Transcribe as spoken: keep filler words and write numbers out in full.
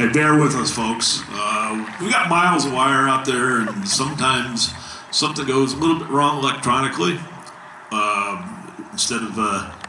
Hey, bear with us, folks. Uh, we got miles of wire out there, and sometimes something goes a little bit wrong electronically. Uh, instead of uh,